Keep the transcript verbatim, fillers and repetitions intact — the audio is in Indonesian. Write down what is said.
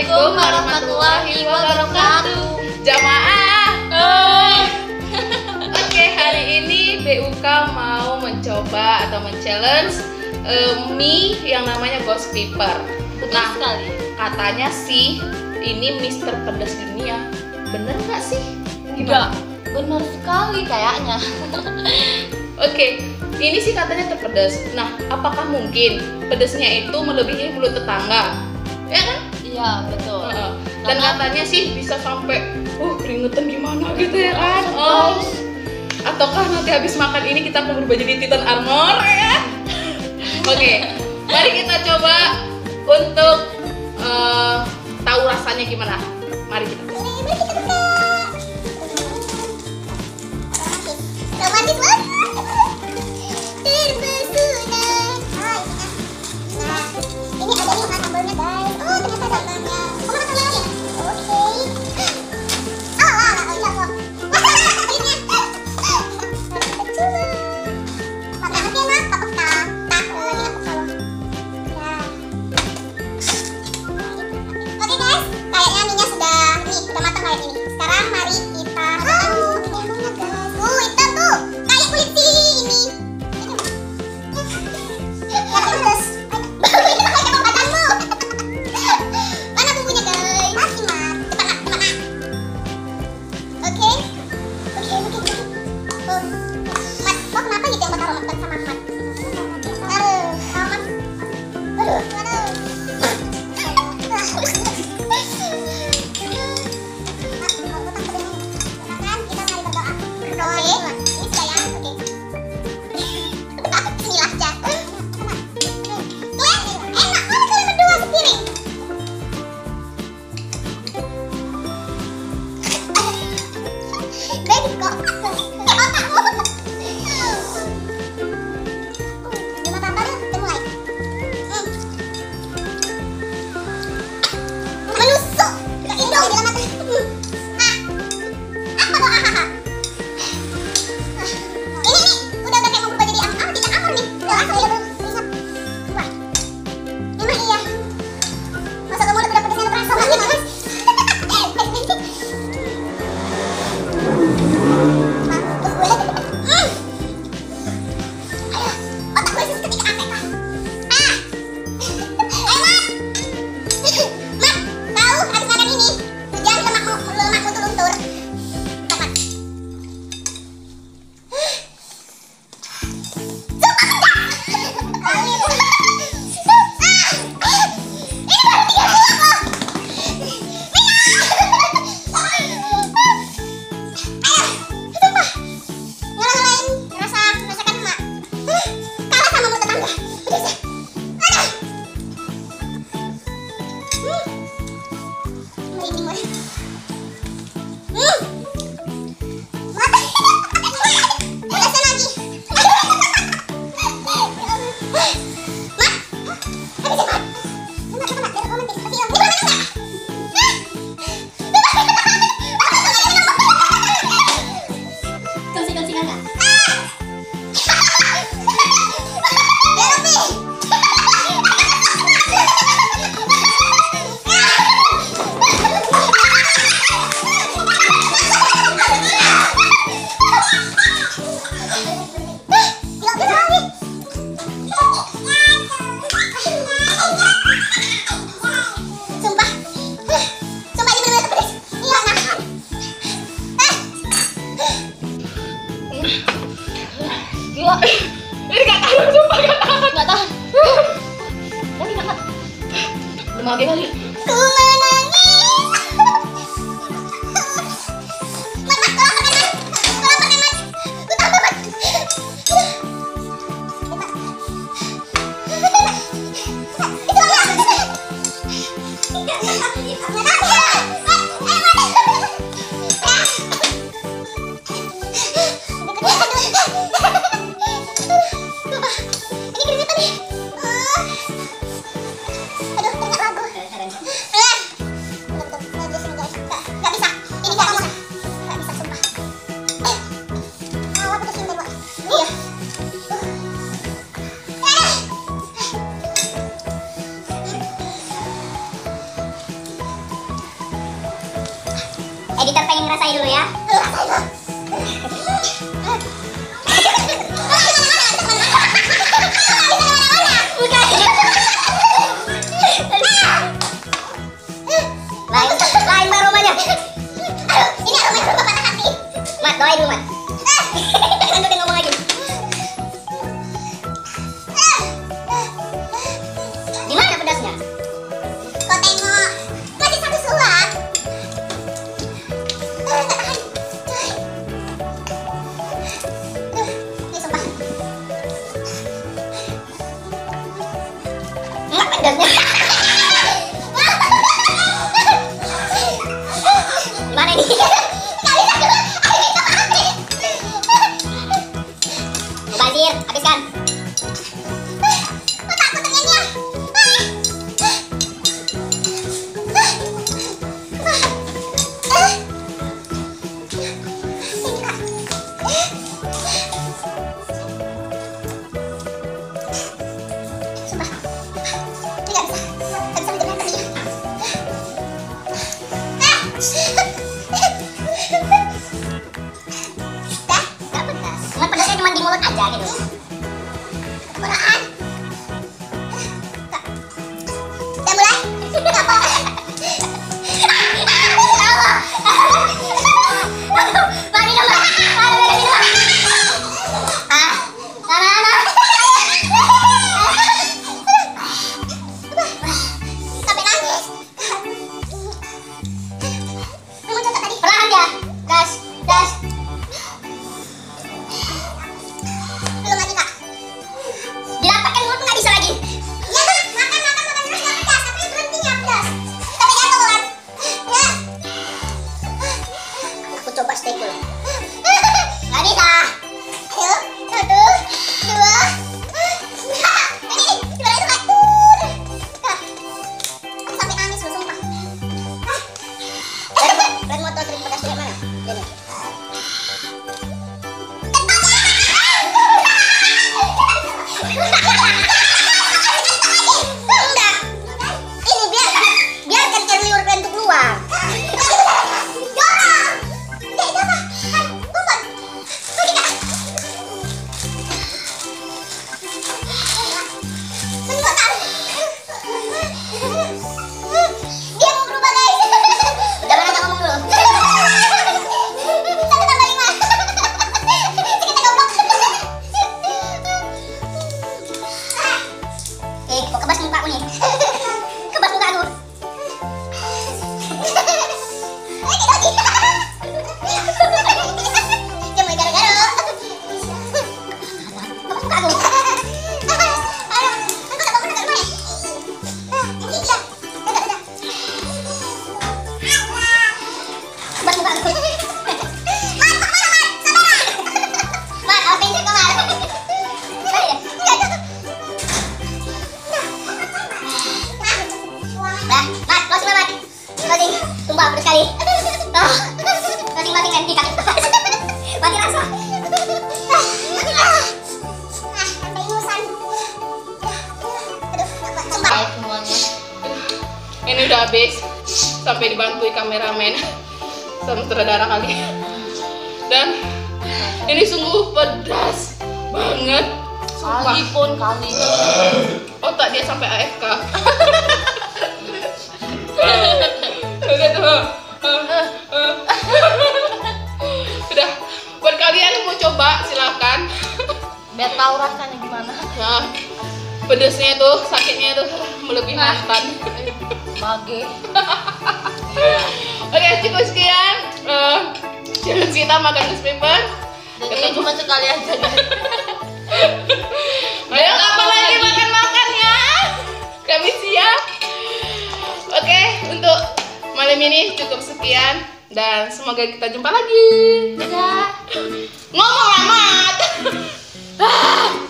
Assalamualaikum warahmatullahi wabarakatuh. Jamaah. Oh. Oke, hari ini B U K mau mencoba atau men-challenge uh, mie yang namanya Ghost Pepper. Nah, sekali. Katanya sih ini Mister Pedas dunia. Bener nggak sih? Enggak, bener sekali kayaknya. Oke, ini sih katanya terpedas. Nah, apakah mungkin pedasnya itu melebihi mulut tetangga? Ya kan? Iya, betul. Uh, dan Karena- katanya sih bisa sampai uh keringetan gimana gitu ya kan? Oh. Ataukah nanti habis makan ini kita akan berubah jadi Titan Armor ya? Oke, mari kita coba untuk uh, tahu rasanya gimana. Mari kita tes. Romantis banget. Terpesona. Nah, ini ada nih sambalnya guys. Oh, ternyata ada sambalnya. Oh, mana sambalnya? Oke. Oh, wah, oh iya kok. Akhirnya. Makan enak, apa tak? Tak, lagi aku kalau. Nah. Oke guys, kayaknya minyak sudah nih, sudah matang kayak ini. Sekarang mari kita oh, minyaknya guys. Uh, hitam tuh. Kayak kulit sini. Ya terus. Baunya kayak pembatanmu. Mana bumbunya guys? Masih mat. Cepat nak, cepat nak. Oke. Oke, oke, oke. Oh. Mat, kok kenapa gitu yang bakal mat sama mat? Aduh, mat. Aduh, aduh. Gila. Ini gak tahan, sumpah gak tahan. Nggak tahan. Lagi banget. Belum lagi kali. Ku menangis. Mat, mat, tolong pakai mat. Tolong pakai mat. Ku tambah mat. Itu Editor pengen ngerasain dulu ya. Lain, lain aromanya. Ini aromanya berubah patah hati. Mat, doain dulu, Mat. Jangan udah ngomong lagi. Gimana pedasnya? Kau tengok, masih satu suap. Ini sumpah. Enggak pedasnya. Gimana ini? Bazir, habiskan. Kok takut dengannya? Sumpah, ini gak bisa. Gak bisa menjelaskan ini. Dah, gak pedas. Cuma pedasnya cuma di mulut aja gitu. Kekuraan. Udah mulai? Mari dong, Mbak. Mari, mari, mari. Ah, sana, sana. Sampai nangis. Kamu cocok tadi. Perlahan ya. Das, das. Belum lagi, Kak. Dirapatkan mulut nggak bisa lagi. Ya, Kak. Makan, makan, makan terus nggak pedas. Tapi berhentinya pedas. Tapi jatuh, kan? Ya. Aku coba steak dulu. Nggak bisa. Ayo, satu, dua. Ini, dua itu ngatur. Aku sampai nangis loh, sumpah. Brand motor sering pedas kayak mana? Ini. Enggak. Ini biar biarkan air liur itu keluar. Dorong. Enggak, itu apa? Kan, bukan. Pergi, Kak. Tunggu, Kak. Dia mau berubah, guys. Jangan aja ngomong dulu. Satu tambah lima. Kita goblok. Eh, kok kebas muka aku nih? Kebas muka aku. Eh, kita lagi. Dia mulai gara-gara. Kebas muka aku. Aduh, aku tak bangun dari mana? Ini dia. Udah, udah. Kebas muka aku. Mat, kemana, Mat? Sabar. Mat, apa yang kamar? Balik ya? Enggak, enggak. Nah, Mat, closing, Mat. Closing. Sumpah, pedas sekali. Oh, closing, closing, nanti kaki lepas. Mati rasa. Ah, sampai ingusan. Aduh, sumpah. Baik semuanya. Ini udah habis. Sampai dibantuin kameramen sama sutradara kali. Dan ini sungguh pedas banget. Sumpah. Kali pun kali. Otak dia sampai A F K. Udah tuh. Udah. Buat kalian yang mau coba silahkan. Biar tahu rasanya gimana. Nah, pedesnya tuh, sakitnya tuh melebihi mantan. Bage. Oke, cukup sekian. Eh, challenge kita makan newspaper. Dan ini cuma sekali aja, guys. Ayo, apa lagi makan-makan ya? Kami siap. Oke, untuk malam ini cukup sekian dan semoga kita jumpa lagi. Dadah. Ngomong amat.